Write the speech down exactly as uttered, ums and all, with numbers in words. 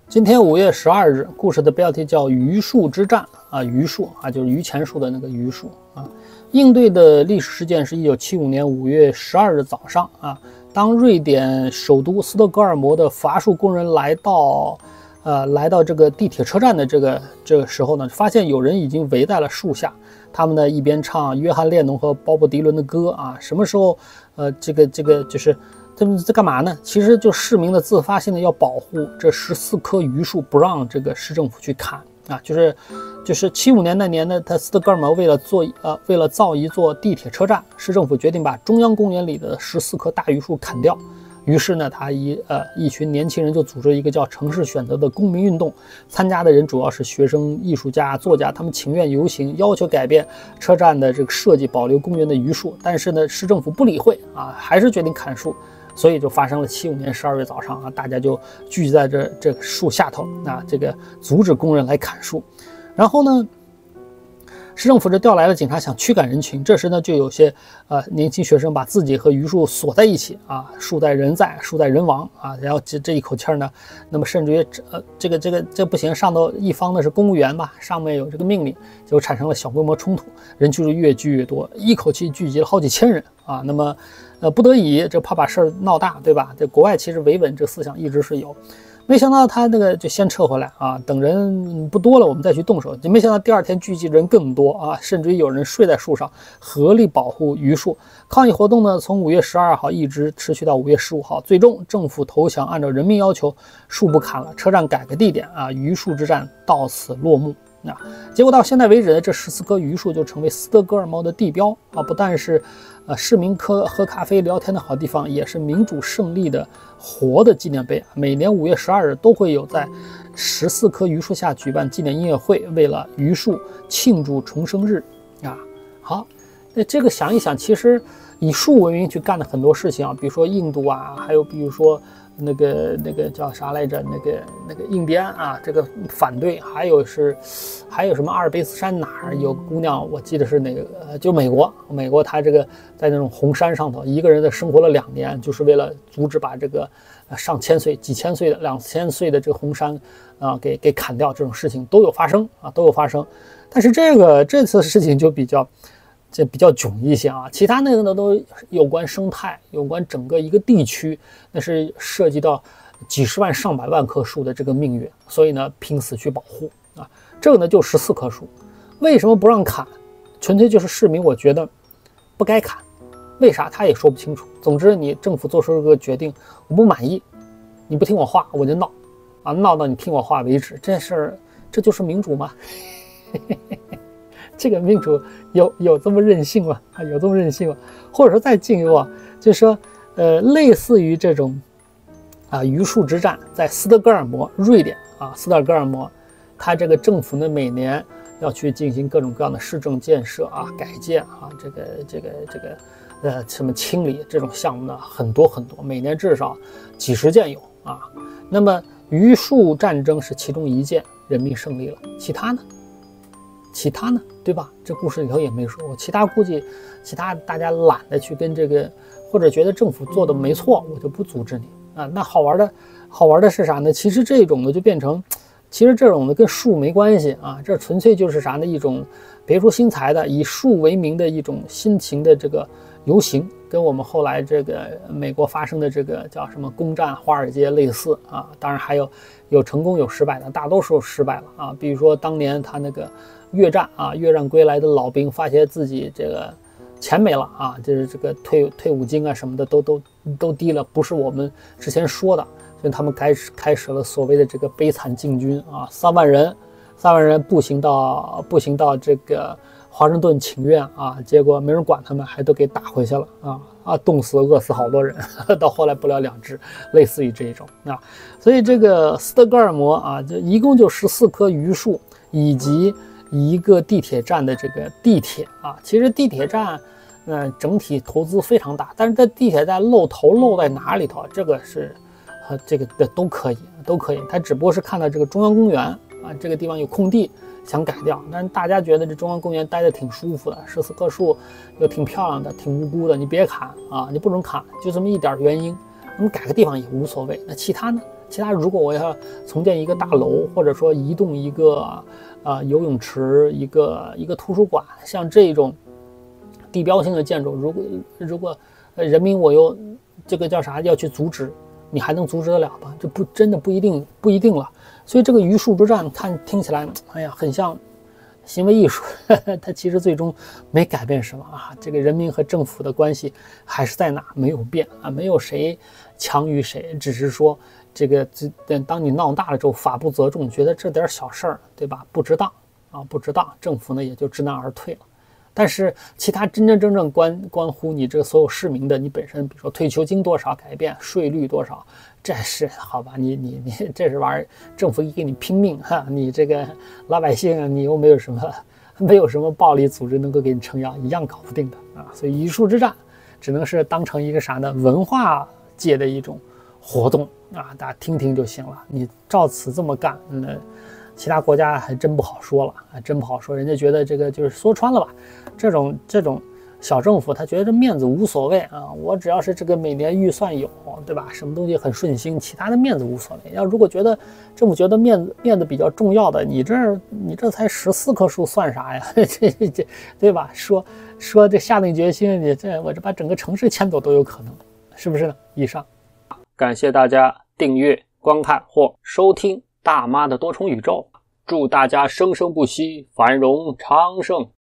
今天五月十二日，故事的标题叫榆树之战啊，榆树啊就是榆钱树的那个榆树啊。应对的历史事件是一九七五年五月十二日早上啊，当瑞典首都斯德哥尔摩的伐树工人来到呃来到这个地铁车站的这个这个时候呢，发现有人已经围在了树下，他们呢一边唱约翰列侬和鲍勃迪伦的歌啊，什么时候呃这个这个就是他们在干嘛呢？其实就市民的自发性的要保护这十四棵榆树，不让这个市政府去砍啊。就是就是七五年那年呢，他斯德哥尔摩为了做呃为了造一座地铁车站，市政府决定把中央公园里的十四棵大榆树砍掉。于是呢，他一呃一群年轻人就组织一个叫城市选择的公民运动，参加的人主要是学生、艺术家、作家，他们情愿游行，要求改变车站的这个设计，保留公园的榆树。但是呢，市政府不理会啊，还是决定砍树。所以就发生了七五年十二月早上啊，大家就聚集在这这个树下头啊，这个阻止工人来砍树。然后呢，市政府就调来了警察，想驱赶人群。这时呢，就有些呃年轻学生把自己和榆树锁在一起啊，树在人在，树在人亡啊。然后这这一口气呢，那么甚至于呃这个这个这不行，上头一方呢是公务员吧，上面有这个命令，就产生了小规模冲突，人就是越聚越多，一口气聚集了好几千人啊。那么呃不得已，这怕把事儿闹大，对吧？这国外其实维稳这思想一直是有。没想到他那个就先撤回来啊，等人不多了我们再去动手。就没想到第二天聚集人更多啊，甚至于有人睡在树上，合力保护榆树。抗议活动呢，从五月十二号一直持续到五月十五号，最终政府投降，按照人民要求，树不砍了，车站改个地点啊，榆树之战到此落幕。啊，结果到现在为止呢，这十四棵榆树就成为斯德哥尔摩的地标啊，不但是呃市民喝喝咖啡聊天的好地方，也是民主胜利的活的纪念碑。每年五月十二日都会有在十四棵榆树下举办纪念音乐会，为了榆树庆祝重生日啊。好，那这个想一想，其实以树为名去干的很多事情啊，比如说印度啊，还有比如说那个那个叫啥来着？那个那个印第安啊，这个反对，还有是，还有什么阿尔卑斯山哪儿有姑娘？我记得是哪个？呃，就美国，美国他这个在那种红山上头，一个人的生活了两年，就是为了阻止把这个呃上千岁、几千岁的、两千岁的这个红山啊、呃、给给砍掉，这种事情都有发生啊，都有发生。但是这个这次事情就比较。这比较囧一些啊，其他那个呢都有关生态，有关整个一个地区，那是涉及到几十万上百万棵树的这个命运，所以呢拼死去保护啊。这个呢就十四棵树，为什么不让砍？纯粹就是市民我觉得不该砍，为啥他也说不清楚。总之你政府做出这个决定，我不满意，你不听我话我就闹啊，闹到你听我话为止。这事儿这就是民主吗？这个民主有有这么任性吗？啊，有这么任性吗？或者说再进一步啊，就是说，呃，类似于这种啊榆树之战，在斯德哥尔摩，瑞典啊，斯德哥尔摩，它这个政府呢每年要去进行各种各样的市政建设啊、改建啊，这个这个这个呃什么清理这种项目呢很多很多，每年至少几十件有啊。那么榆树战争是其中一件，人民胜利了，其他呢？其他呢，对吧？这故事里头也没说。其他估计，其他大家懒得去跟这个，或者觉得政府做的没错，我就不阻止你啊。那好玩的，好玩的是啥呢？其实这种呢就变成，其实这种呢跟树没关系啊，这纯粹就是啥呢？一种别出心裁的以树为名的一种新型的这个游行，跟我们后来这个美国发生的这个叫什么攻占华尔街类似啊。当然还有有成功有失败的，大多数失败了啊。比如说当年他那个。越战啊，越战归来的老兵发现自己这个钱没了啊，就是这个退退伍金啊什么的都都都低了，不是我们之前说的，所以他们开始开始了所谓的这个悲惨进军啊，三万人，三万人步行到步行到这个华盛顿请愿啊，结果没人管他们，还都给打回去了啊啊，冻死饿死好多人，到后来不了了之，类似于这种啊，所以这个斯德哥尔摩啊，就一共就十四棵榆树以及。一个地铁站的这个地铁啊，其实地铁站，嗯、呃，整体投资非常大，但是在地铁站露头露在哪里头，这个是，呃，这个的都可以，都可以。他只不过是看到这个中央公园啊，这个地方有空地，想改掉，但是大家觉得这中央公园待得挺舒服的，十四棵树又挺漂亮的，挺无辜的，你别砍啊，你不准砍，就这么一点原因，那么改个地方也无所谓。那其他呢？ 其他如果我要重建一个大楼，或者说移动一个啊、呃、游泳池，一个一个图书馆，像这种地标性的建筑，如果如果人民我又这个叫啥要去阻止，你还能阻止得了吗？这不真的不一定不一定了。所以这个榆树之战看听起来，哎呀，很像行为艺术，呵呵，它其实最终没改变什么啊。这个人民和政府的关系还是在哪没有变啊，没有谁强于谁，只是说这个当你闹大了之后，法不责众，觉得这点小事儿，对吧？不值当啊，不值当，政府呢也就知难而退了。但是其他真真正正关关乎你这个所有市民的，你本身，比如说退休金多少改变，税率多少，这是好吧？你你你这是玩意儿，政府一给你拼命哈，你这个老百姓你又没有什么没有什么暴力组织能够给你撑腰，一样搞不定的啊。所以榆树之战只能是当成一个啥呢？文化界的一种活动啊，大家听听就行了。你照此这么干，那其他国家还真不好说了啊，真不好说。人家觉得这个就是说穿了吧，这种这种小政府，他觉得这面子无所谓啊，我只要是这个每年预算有，对吧？什么东西很顺心，其他的面子无所谓。要如果觉得政府觉得面子面子比较重要的，你这你这才十四棵树算啥呀？这这对吧？说说这下定决心，你这我这把整个城市迁走都有可能，是不是呢？以上，感谢大家订阅、观看或收听大妈的多重宇宙。祝大家生生不息，繁荣昌盛。